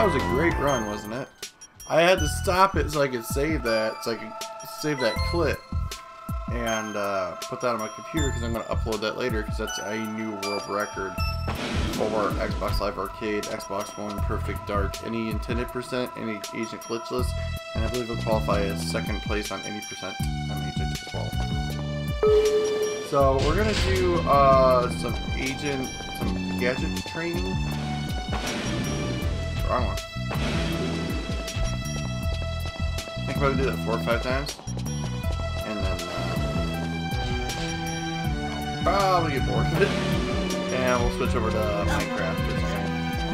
That was a great run, wasn't it? I had to stop it so I could save that, so I could save that clip and put that on my computer because I'm going to upload that later because that's a new world record for Xbox Live Arcade, Xbox One, Perfect Dark, any intended percent, any agent glitchless, and I believe it'll qualify as second place on any percent on agent as well. So we're going to do some gadget training. Wrong one. I think we'll do that 4 or 5 times. And then probably get bored of it. And we'll switch over to Minecraft or something.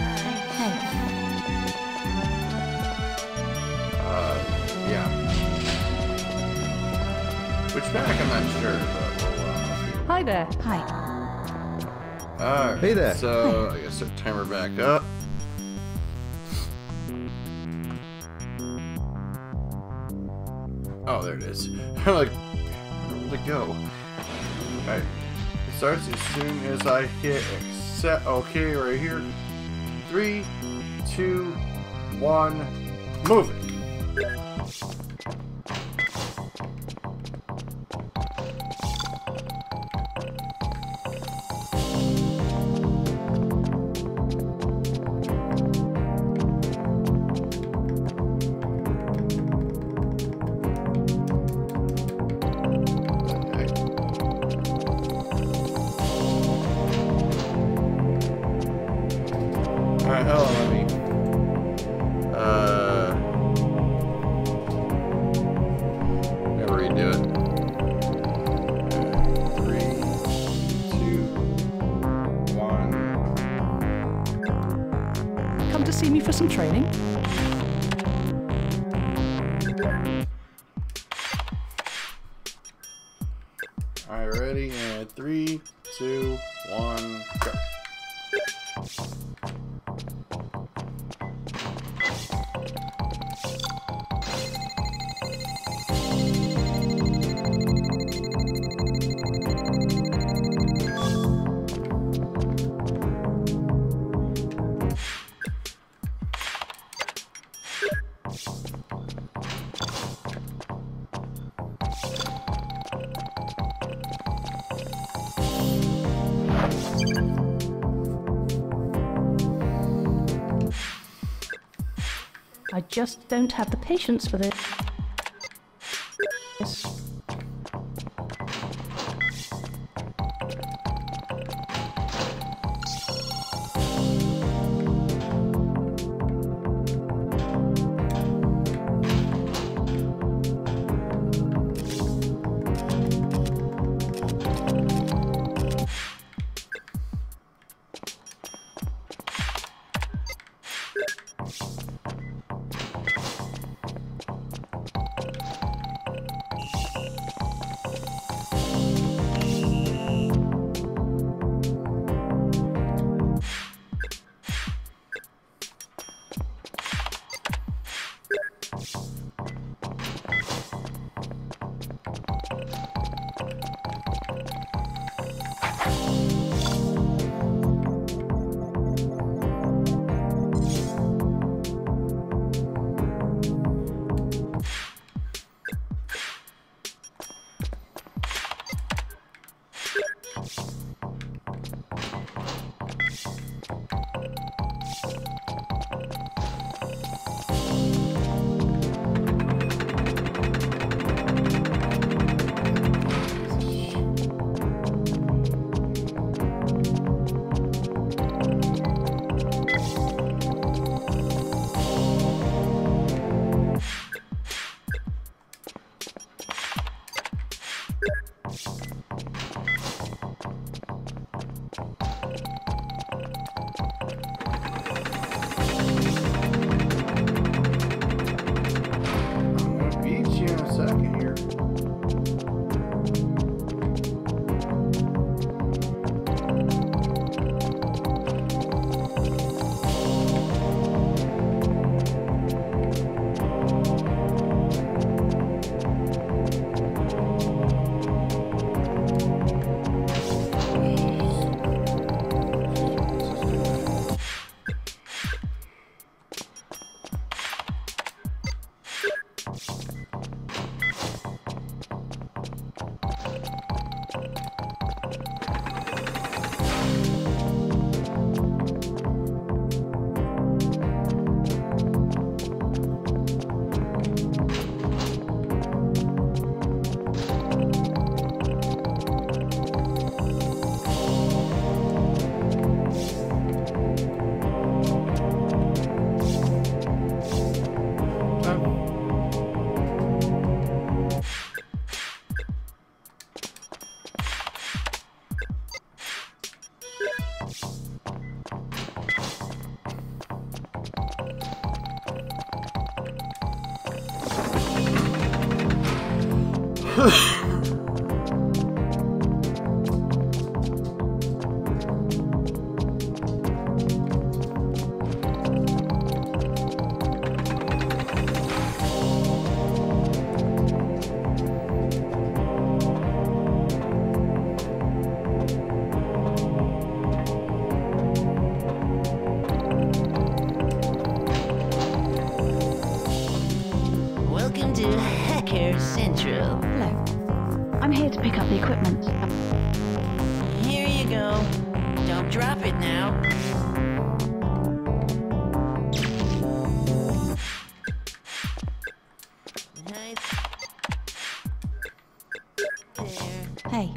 Yeah. Which pack I'm not sure, but we'll see. Hi there. Hi. Alright. Hey there. So I guess set timer back up. Oh, there it is. I'm like, where'd it go? Alright. It starts as soon as I hit accept. Okay, right here. 3, 2, 1, move it. Alright, hold on, let me never redo it. 3, 2, 1. Come to see me for some training? Alright, ready? And 3, 2, 1, go. I just don't have the patience for this. Welcome to Hacker Central. Hello. I'm here to pick up the equipment. Here you go. Don't drop it now. Nice. There. Hey.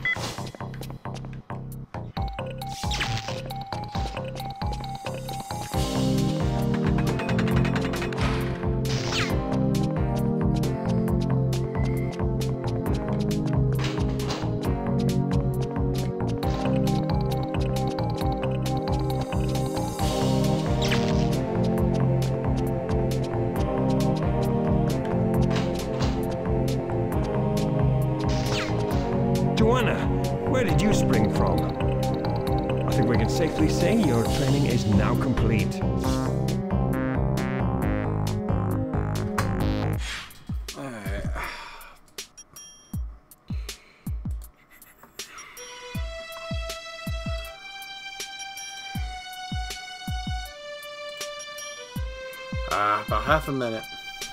Joanna, where did you spring from? I think we can safely say your training is now complete. Alright. About half a minute.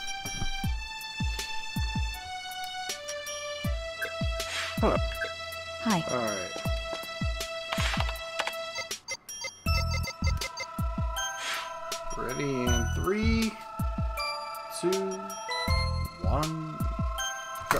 Hi. Alright. Ready in 3, 2, 1, go.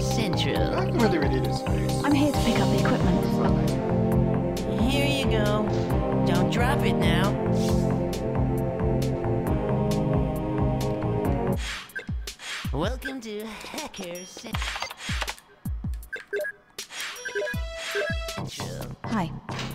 Central. I can really read his face. I'm here to pick up the equipment. Here you go. Don't drop it now. Welcome to Hacker Central. Hi.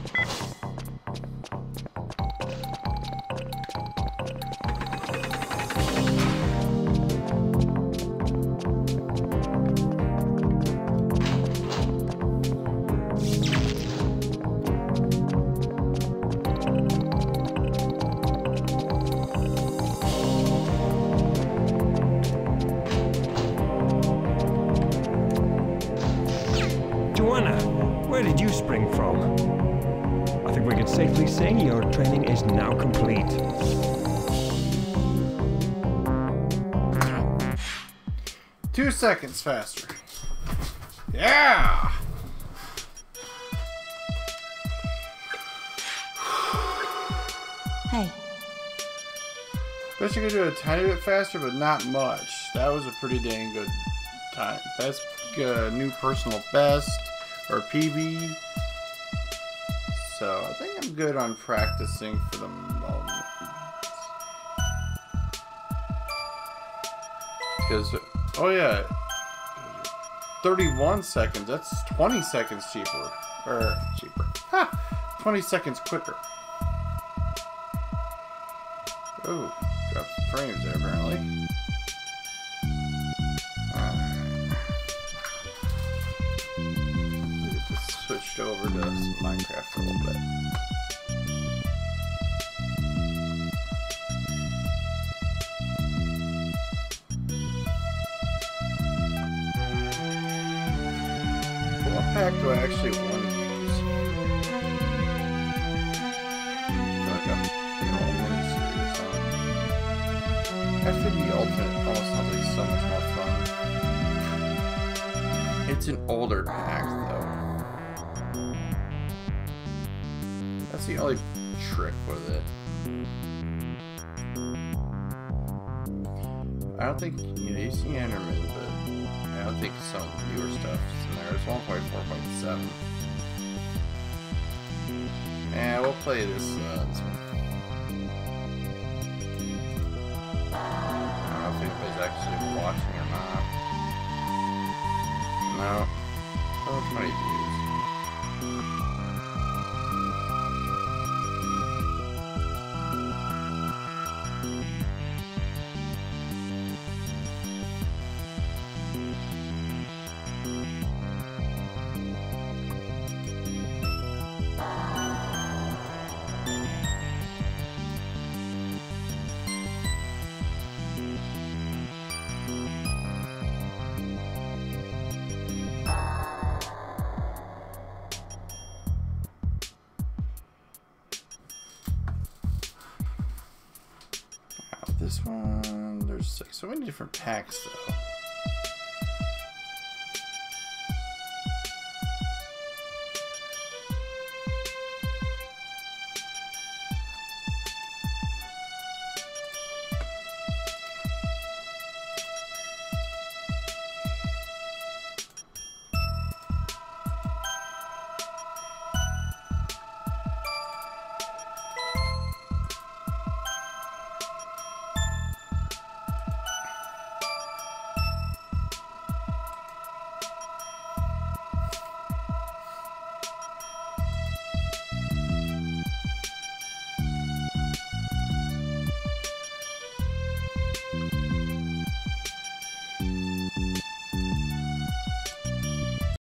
Where did you spring from? I think we can safely say your training is now complete. Two seconds faster. Yeah! Hey. Bet you could do it a tiny bit faster, but not much. That was a pretty dang good time. Best new personal best. Or PB. So I think I'm good on practicing for the moment. Because, oh yeah, 31 seconds, that's 20 seconds cheaper. Or cheaper. Ha! 20 seconds quicker. Oh, dropped some frames there apparently. Switched over to some Minecraft for a little bit. What pack do I actually want to use? Like a whole mini-series, huh? After the Ultimate almost sounds like so much more fun. It's an older pack though. That's the only trick with it. I don't think, you know, you see Enderman, but I don't think some newer stuff is in there. It's 1.4.7. Yeah, we'll play this one. I don't know if anybody's actually watching or not. No. So much money views. This one, there's like so many different packs though.